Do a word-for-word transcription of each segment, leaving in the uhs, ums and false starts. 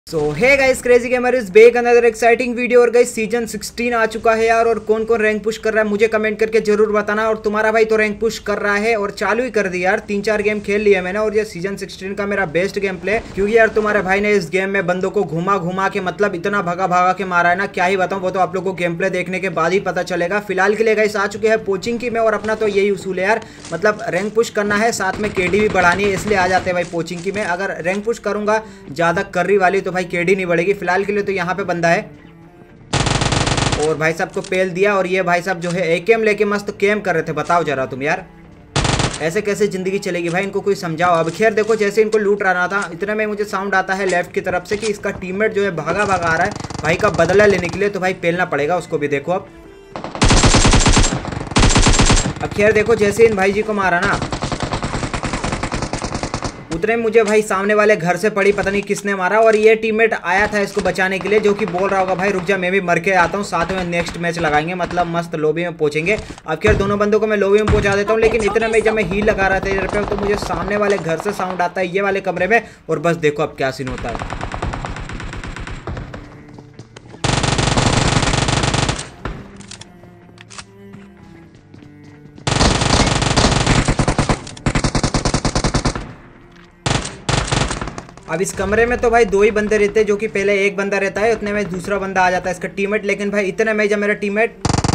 So hey guys, crazy gamer is back another exciting video. और guys season sixteen आ चुका है यार, और कौन कौन रैंक पुश कर रहा है मुझे कमेंट करके जरूर बताना। और तुम्हारा भाई तो रैंक पुश कर रहा है और चालू ही कर दी यार, तीन चार गेम खेल लिया मैंने और ये सीजन सिक्सटीन का मेरा बेस्ट गेम प्ले। क्योंकि यार तुम्हारे भाई ने इस गेम में बंदों को घुमा घुमा के मतलब इतना भगा भागा के मारा है ना, क्या ही बताऊं। वो तो आप लोग को गेम प्ले देखने के बाद ही पता चलेगा। फिलहाल के लिए गाइस आ चुके हैं कोचिंग की में, और अपना तो यही उसूल है यार, मतलब रैंक पुश करना है, साथ में केडी भी बढ़ानी है, इसलिए आ जाते हैं भाई कोचिंग की में। अगर रैंक पुश करूंगा ज्यादा कर्री वाली तो भाई केडी नहीं बढ़ेगी। फिलहाल के लिए तो यहाँ पे बंदा है और भाई साहब को पेल दिया। और ये भाई साहब जो है एकेएम लेके मस्त केम कर रहे थे। बताओ जरा तुम यार, ऐसे कैसे जिंदगी चलेगी भाई, इनको कोई समझाओ। अब खैर देखो, जैसे इनको लूट रहा था इतने में मुझे साउंड आता है लेफ्ट की तरफ से कि इसका टीममेट जो है भागा भागा आ रहा है भाई का बदला लेने के लिए। तो भाई पेलना पड़ेगा उसको भी। देखो अब अब खैर देखो, जैसे इन भाई जी को मारा ना उतने मुझे भाई सामने वाले घर से पड़ी, पता नहीं किसने मारा। और ये टीममेट आया था इसको बचाने के लिए, जो कि बोल रहा होगा भाई रुक जा मैं भी मर के आता हूँ, साथ में नेक्स्ट मैच लगाएंगे, मतलब मस्त लॉबी में पहुंचेंगे। अब खैर दोनों बंदों को मैं लॉबी में पहुंचा देता हूँ। लेकिन इतने में जब मैं हील लगा रहा था इधर पे, तो मुझे सामने वाले घर से साउंड आता है ये वाले कमरे में। और बस देखो अब क्या सीन होता है। अब इस कमरे में तो भाई दो ही बंदे रहते हैं, जो कि पहले एक बंदा रहता है, उतने में दूसरा बंदा आ जाता है इसका टीममेट। लेकिन भाई इतने में जब मेरा टीममेट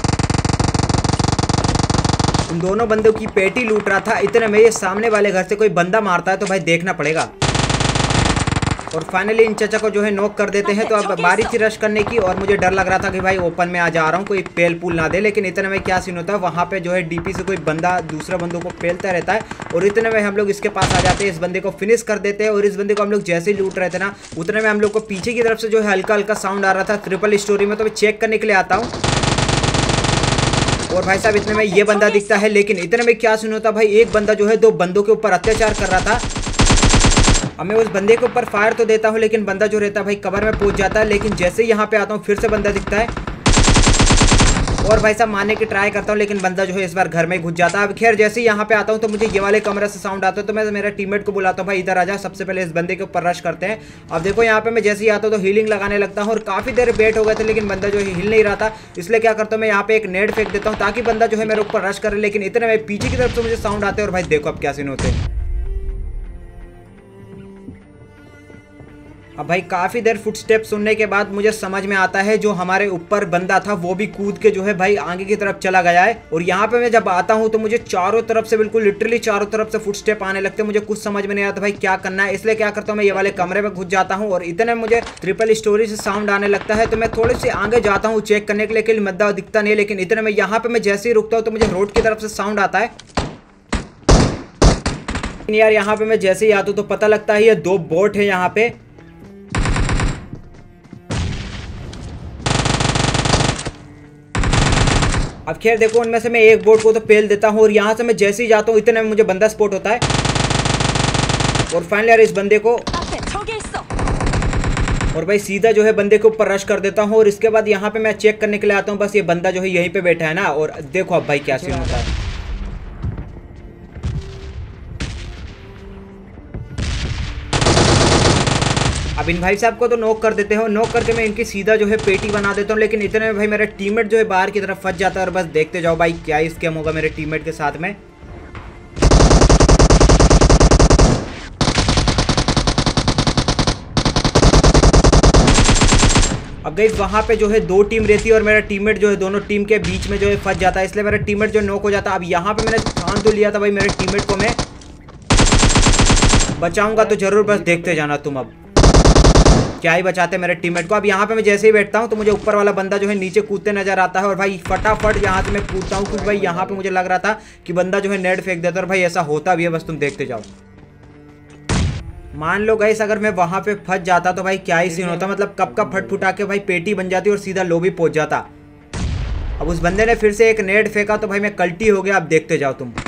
उन दोनों बंदों की पेटी लूट रहा था, इतने में ये सामने वाले घर से कोई बंदा मारता है। तो भाई देखना पड़ेगा। और फाइनली इन चचा को जो है नॉक कर देते हैं। तो अब बारी थी रश करने की, और मुझे डर लग रहा था कि भाई ओपन में आ जा रहा हूँ, कोई पेल पुल ना दे। लेकिन इतने में क्या सीन होता है, वहाँ पे जो है डीपी से कोई बंदा दूसरा बंदों को पेलता रहता है। और इतने में हम लोग इसके पास आ जाते हैं, इस बंदे को फिनिश कर देते हैं। और इस बंदे को हम लोग जैसे ही लूट रहे थे ना, उतने में हम लोग को पीछे की तरफ से जो है हल्का हल्का साउंड आ रहा था ट्रिपल स्टोरी में। तो मैं चेक करने के लिए आता हूँ, और भाई साहब इतने में ये बंदा दिखता है। लेकिन इतने में क्या सीन होता है भाई, एक बंदा जो है दो बंदों के ऊपर अत्याचार कर रहा था। अब मैं उस बंदे के ऊपर फायर तो देता हूँ, लेकिन बंदा जो रहता है भाई कवर में पहुंच जाता है। लेकिन जैसे ही यहाँ पे आता हूँ फिर से बंदा दिखता है, और भाई साहब मारने की ट्राई करता हूँ, लेकिन बंदा जो है इस बार घर में घुस जाता है। अब खैर जैसे ही यहाँ पे आता हूँ तो मुझे ये वाले कमरे से साउंड आता है। तो मैं मेरा टीममेट को बुलाता हूँ, भाई इधर आ जा, सबसे पहले इस बंदे के ऊपर रश करते हैं। अब देखो यहाँ पे मैं जैसे ही आता हूँ तो हीलिंग लगाने लगता हूँ, और काफी देर वेट हो गए थे, लेकिन बंदा जो है हिल नहीं रहा था। इसलिए क्या करता हूँ मैं यहाँ पे एक नेट फेंक देता हूँ, ताकि बंदा जो है मेरे ऊपर रश करे। लेकिन इतने में पीछे की तरफ से मुझे साउंड आते हैं, और भाई देखो अब क्या सीन होते हैं। अब भाई काफ़ी देर फुटस्टेप सुनने के बाद मुझे समझ में आता है, जो हमारे ऊपर बंदा था वो भी कूद के जो है भाई आगे की तरफ चला गया है। और यहाँ पे मैं जब आता हूँ तो मुझे चारों तरफ से बिल्कुल लिटरली चारों तरफ से फुटस्टेप आने लगते हैं। मुझे कुछ समझ में नहीं आता भाई क्या करना है। इसलिए क्या करता हूँ मैं ये वाले कमरे में घुस जाता हूँ, और इतने मुझे ट्रिपल स्टोरी से साउंड आने लगता है। तो मैं थोड़ी सी आगे जाता हूँ चेक करने के लिए, कि मद्दा दिखता नहीं है। लेकिन इतने में यहाँ पे मैं जैसे ही रुकता हूँ तो मुझे रोड की तरफ से साउंड आता है। यार यहाँ पे मैं जैसे ही आता हूँ तो पता लगता है ये दो बोट है यहाँ पे। अब खैर देखो, उनमें से मैं एक बोट को तो पेल देता हूँ, और यहाँ से मैं जैसे ही जाता हूँ इतने में मुझे बंदा स्पॉट होता है। और फाइनली यार इस बंदे को, और भाई सीधा जो है बंदे के ऊपर रश कर देता हूँ। और इसके बाद यहाँ पे मैं चेक करने के लिए आता हूँ, बस ये बंदा जो है यहीं पे बैठा है ना। और देखो अब भाई क्या सीन होता है। अब इन भाई साहब को तो नॉक कर देते हो, नॉक करके मैं इनकी सीधा जो है पेटी बना देता हूँ। लेकिन इतने में भाई मेरा टीममेट जो है बाहर की तरफ फंस जाता है, और बस देखते जाओ भाई क्या ही स्कैम होगा मेरे टीममेट के साथ में। अब गई वहां पे जो है दो टीम रहती है, और मेरा टीममेट जो है दोनों टीम के बीच में जो है फंस जाता है। इसलिए मेरा टीममेट जो नॉक हो जाता है। अब यहाँ पे मैंने ठान तो लिया था भाई मेरे टीममेट को मैं बचाऊंगा, तो जरूर बस देखते जाना तुम अब क्या ही बचाते मेरे टीममेट को। अब यहाँ पे मैं जैसे ही बैठता हूँ तो मुझे ऊपर वाला बंदा जो है नीचे कूदते नजर आता है, और भाई फटाफट यहाँ से मैं कूदता हूँ, क्योंकि भाई यहाँ पे मुझे लग रहा था कि बंदा जो है नेट फेंक देता है। और भाई ऐसा होता भी है, बस तुम देखते जाओ। मान लो गाइस अगर मैं वहां पे फंस जाता तो भाई क्या ही सीन होता, मतलब कब का फट फुटा के भाई पेटी बन जाती और सीधा लॉबी पहुंच जाता। अब उस बंदे ने फिर से एक नेट फेंका, तो भाई मैं कल्टी हो गया। अब देखते जाओ तुम।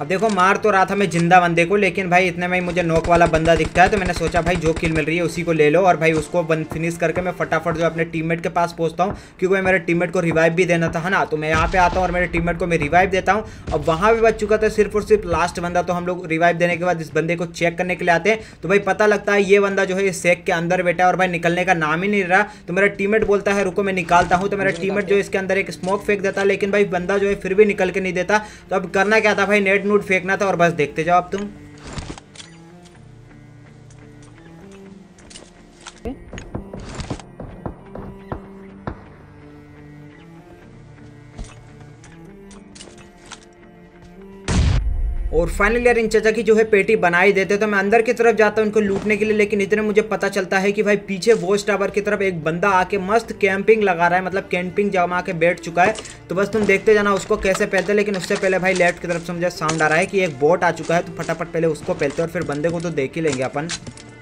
अब देखो मार तो रहा था मैं जिंदा बंदे को, लेकिन भाई इतने में ही मुझे नॉक वाला बंदा दिखता है, तो मैंने सोचा भाई जो किल मिल रही है उसी को ले लो, और भाई उसको फिनिश करके मैं फटाफट जो अपने टीममेट के पास पहुंचता हूँ, क्योंकि मेरे टीममेट को रिवाइव भी देना था, है ना। तो मैं यहाँ पे आता हूँ और मेरे टीममेट को मैं रिवाइव देता हूँ। अब वहाँ भी बच चुका था सिर्फ और सिर्फ लास्ट बंदा, तो हम लोग रिवाइव देने के बाद इस बंदे को चेक करने के लिए आते हैं, तो भाई पता लगता है ये बंदा जो है इस सेक के अंदर बैठा है और भाई निकलने का नाम ही नहीं रहा। तो मेरा टीममेट बोलता है रुको मैं निकालता हूँ, तो मेरा टीममेट जो इसके अंदर एक स्मोक फेंक देता है, लेकिन भाई बंदा जो है फिर भी निकल के नहीं देता। तो अब करना क्या था भाई, नेट नूट फेंकना था और बस देखते जाओ अब तुम। और फाइनली यार इन चाचा की जो है पेटी बनाई देते, तो मैं अंदर की तरफ जाता हूँ उनको लूटने के लिए, लेकिन इतने मुझे पता चलता है कि भाई पीछे वॉच टावर की तरफ एक बंदा आके मस्त कैंपिंग लगा रहा है, मतलब कैंपिंग जमा के बैठ चुका है। तो बस तुम देखते जाना उसको कैसे पहलते, लेकिन उससे पहले भाई लेफ्ट की तरफ से मुझे साउंड आ रहा है कि एक बोट आ चुका है, तो फटाफट पहले उसको पहलते और फिर बंदे को तो देख ही लेंगे अपन।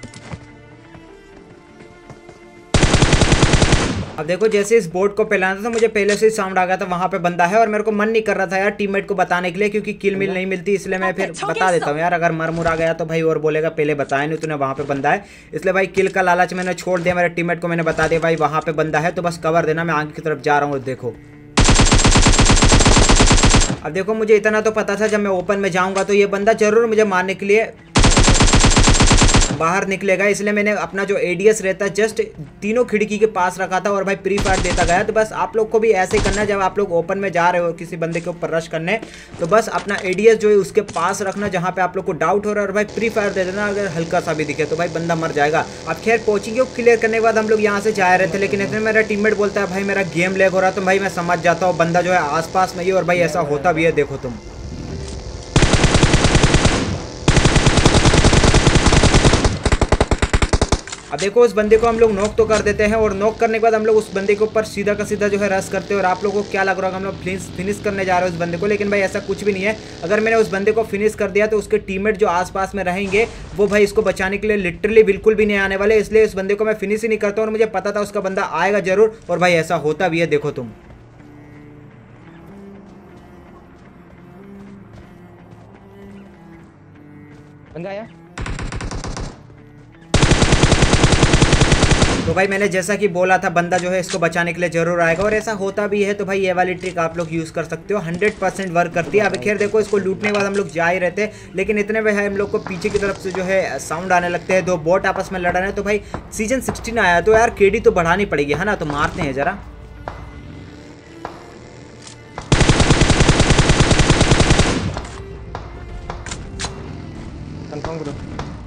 अब देखो जैसे इस बोर्ड को पहलाना था तो मुझे पहले से ही साउंड आ गया था वहां पे बंदा है, और मेरे को मन नहीं कर रहा था यार टीममेट को बताने के लिए, क्योंकि किल मिल नहीं मिलती, इसलिए मैं फिर बता देता हूँ यार, अगर मर मुर आ गया तो भाई और बोलेगा पहले बताया नहीं तूने वहां पे बंदा है। इसलिए भाई किल का लालच मैंने छोड़ दिया, मेरे टीममेट को मैंने बता दिया भाई वहां पे बंदा है, तो बस कवर देना, मैं आगे की तरफ जा रहा हूँ। देखो अब देखो मुझे इतना तो पता था जब मैं ओपन में जाऊंगा तो ये बंदा जरूर मुझे मारने के लिए बाहर निकलेगा, इसलिए मैंने अपना जो एडीएस रहता है जस्ट तीनों खिड़की के पास रखा था और भाई प्री फायर देता गया। तो बस आप लोग को भी ऐसे ही करना है, जब आप लोग ओपन में जा रहे हो किसी बंदे के ऊपर रश करने, तो बस अपना एडीएस जो है उसके पास रखना जहां पे आप लोग को डाउट हो रहा है, और भाई प्री फायर दे देना, अगर हल्का सा भी दिखे तो भाई बंदा मर जाएगा। अब खैर पहुंचेंगे क्लियर करने के बाद हम लोग यहाँ से जा रहे थे, लेकिन इतने मेरा टीममेट बोलता है भाई मेरा गेम लैग हो रहा है, तो भाई मैं समझ जाता हूँ बंदा जो है आसपास में ही, और भाई ऐसा होता भी है। देखो तुम अब देखो उस बंदे को हम लोग नॉक तो कर देते हैं, और नॉक करने के बाद हम लोग उस बंदे के ऊपर सीधा का सीधा जो है रश करते हैं। और आप लोगों को क्या लग रहा होगा हम लोग फिनिश करने जा रहे हैं उस बंदे को, लेकिन भाई ऐसा कुछ भी नहीं है। अगर मैंने उस बंदे को फिनिश कर दिया तो उसके टीममेट जो आसपास में रहेंगे वो भाई इसको बचाने के लिए लिटरली बिल्कुल भी नहीं आने वाले, इसलिए उस बंदे को मैं फिनिश ही नहीं करता, और मुझे पता था उसका बंदा आएगा जरूर, और भाई ऐसा होता भी है। देखो तुम बंदा आया, तो भाई मैंने जैसा कि बोला था बंदा जो है इसको बचाने के लिए जरूर आएगा, और ऐसा होता भी है। तो भाई ये वाली ट्रिक आप लोग यूज कर सकते हो, हंड्रेड परसेंट वर्क करती है। अब खैर देखो इसको लूटने के बाद हम लोग जा ही रहते हैं, लेकिन इतने में हम लोग को पीछे की तरफ से जो है साउंड आने लगते हैं, दो बोट आपस में लड़ रहे हैं। तो भाई सीजन सिक्सटीन आया तो यार केडी तो बढ़ानी पड़ेगी, है ना। तो मारते हैं जरा। कंफर्म करो।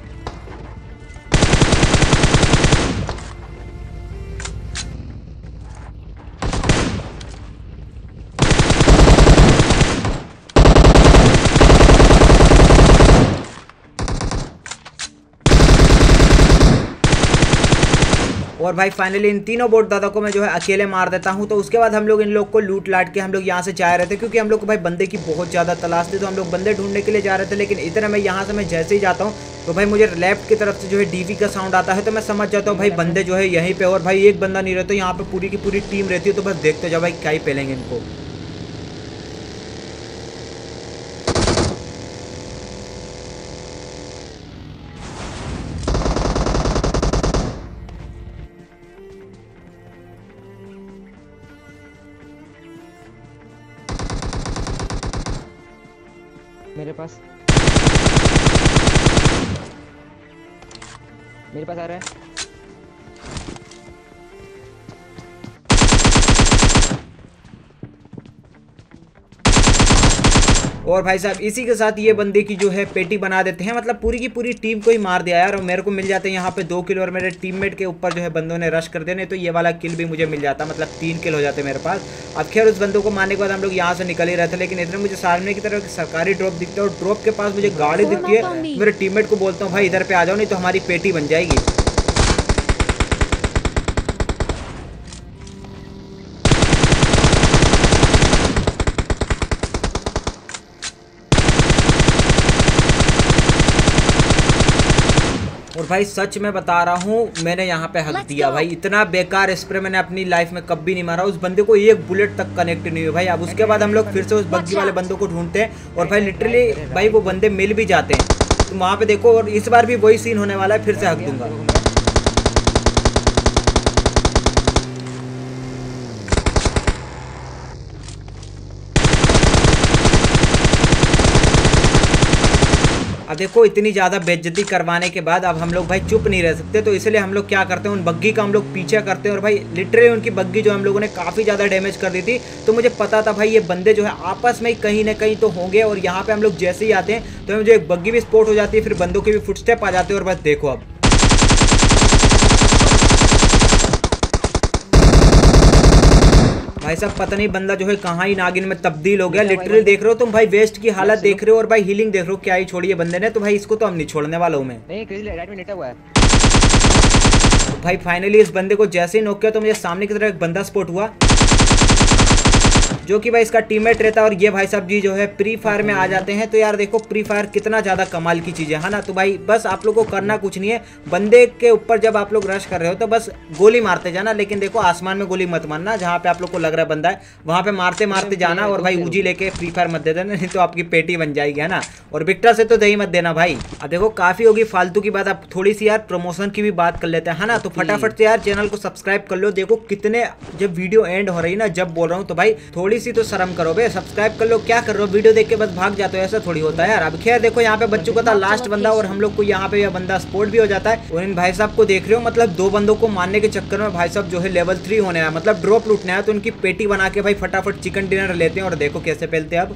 और भाई फाइनली इन तीनों बोट दादा को मैं जो है अकेले मार देता हूं। तो उसके बाद हम लोग इन लोग को लूट लाट के हम लोग यहाँ से जा रहे थे, क्योंकि हम लोग को भाई बंदे की बहुत ज़्यादा तलाश थी, तो हम लोग बंदे ढूंढने के लिए जा रहे थे। लेकिन इधर मैं यहाँ से मैं जैसे ही जाता हूँ तो भाई मुझे लेफ्ट की तरफ से जो है डीवी का साउंड आता है, तो मैं समझ जाता हूँ भाई बंदे जो है यहीं पे, और भाई एक बंदा नहीं रहता, यहाँ पे पूरी की पूरी टीम रहती है। तो बस देखते जाओ भाई क्या ही पहलेंगे इनको। मेरे पास मेरे पास आ रहा है। और भाई साहब इसी के साथ ये बंदे की जो है पेटी बना देते हैं, मतलब पूरी की पूरी टीम को ही मार दिया यार। और मेरे को मिल जाते हैं यहाँ पे दो किल, और मेरे टीममेट के ऊपर जो है बंदों ने रश कर देने, तो ये वाला किल भी मुझे मिल जाता, मतलब तीन किल हो जाते मेरे पास। अब खैर उस बंदों को मारने के बाद हम लोग यहाँ से निकल ही रहे थे, लेकिन इधर मुझे सामने की तरफ सरकारी ड्रॉप दिखता है, और ड्रॉप के पास मुझे गाड़ी दिखती है। मेरे टीममेट को बोलता हूँ भाई इधर पे आ जाओ, नहीं तो हमारी पेटी बन जाएगी। और भाई सच में बता रहा हूँ, मैंने यहाँ पे हक दिया भाई। इतना बेकार स्प्रे मैंने अपनी लाइफ में कभी नहीं मारा। उस बंदे को एक बुलेट तक कनेक्ट नहीं हुई भाई। अब उसके बाद हम लोग फिर से उस बग्गी वाले बंदों को ढूंढते हैं और भाई लिटरली भाई वो बंदे मिल भी जाते हैं। तुम वहाँ पे देखो, और इस बार भी वही सीन होने वाला है, फिर से हक दूंगा। अब देखो, इतनी ज़्यादा बेइज्जती करवाने के बाद अब हम लोग भाई चुप नहीं रह सकते, तो इसलिए हम लोग क्या करते हैं, उन बग्गी का हम लोग पीछे करते हैं। और भाई लिटरली उनकी बग्गी जो हम लोगों ने काफ़ी ज़्यादा डैमेज कर दी थी, तो मुझे पता था भाई ये बंदे जो है आपस में कहीं ना कहीं तो होंगे। और यहाँ पे हम लोग जैसे ही आते हैं तो मुझे एक बग्गी भी स्पॉट हो जाती है, फिर बंदों के भी फुटस्टेप आ जाते हैं। और बस देखो अब भाई साहब, पता नहीं बंदा जो है कहाँ ही नागिन में तब्दील हो गया। लिटरली देख रहे हो तुम भाई, वेस्ट की हालत देख रहे हो और भाई हीलिंग देख रहे हो, क्या ही छोड़ी है बंदे ने। तो भाई इसको तो हम नहीं छोड़ने वाला हूँ मैं। नहीं, क्रेजी राइट में लेटा हुआ है। तो भाई फाइनली इस बंदे को जैसे ही नॉक किया तो मुझे सामने की तरफ एक बंदा स्पॉट हुआ, जो कि भाई इसका टीममेट रहता है। और ये भाई साहब जी जो है प्री फायर में आ जाते हैं। तो यार देखो, प्री फायर कितना ज़्यादा कमाल की चीज़ है ना। तो भाई बस आप लोग को करना कुछ नहीं है, बंदे के ऊपर जब आप लोग रश कर रहे हो तो बस गोली मारते जाना। लेकिन देखो, आसमान में गोली मत मारना, जहाँ पे आप लोग को लग रहा है बंदा है वहाँ पे मारते मारते जाना। और भाई उजी लेके फ्री फायर मत दे देना, नहीं तो आपकी पेटी बन जाएगी, है ना। और विक्टर से तो दही मत देना भाई। अब देखो, काफ़ी होगी फालतू की बात, अब थोड़ी सी यार प्रमोशन की भी बात कर लेते हैं, है ना। तो फटाफट से यार चैनल को सब्सक्राइब कर लो। देखो कितने, जब वीडियो एंड हो रही है ना, जब बोल रहा हूँ, तो भाई थोड़ी सी तो शर्म करो बे, सब्सक्राइब कर लो। क्या कर रहे हो, वीडियो देख के बस भाग जाते हो, ऐसा थोड़ी होता है यार। अब खैर देखो, यहाँ पे बच्चों का था लास्ट बंदा और हम लोग को यहाँ पे यह बंदा स्पोर्ट भी हो जाता है। और इन भाई साहब को देख रहे हो, मतलब दो बंदों को मारने के चक्कर में भाई साहब जो है लेवल थ्री होने आया, मतलब ड्रॉप लूटने आया। तो उनकी पेटी बना के भाई फटाफट चिकन डिनर लेते हैं और देखो कैसे फैलते हैं अब।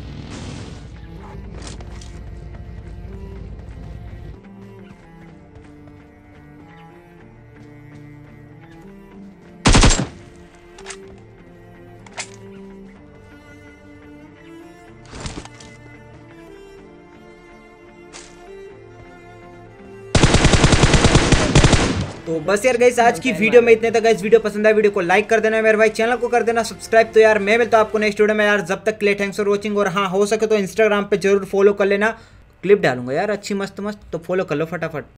तो बस यार गाइस, आज की वीडियो में इतने तक। गाइस वीडियो पसंद आया, वीडियो को लाइक कर देना, मेरे भाई चैनल को कर देना सब्सक्राइब। तो यार मैं मिलता हूं आपको नेक्स्ट वीडियो में यार, जब तक के लिए थैंक्स फॉर वॉचिंग। और हाँ, हो सके तो इंस्टाग्राम पे जरूर फॉलो कर लेना, क्लिप डालूंगा यार अच्छी मस्त मस्त, तो फॉलो कर लो फटाफट।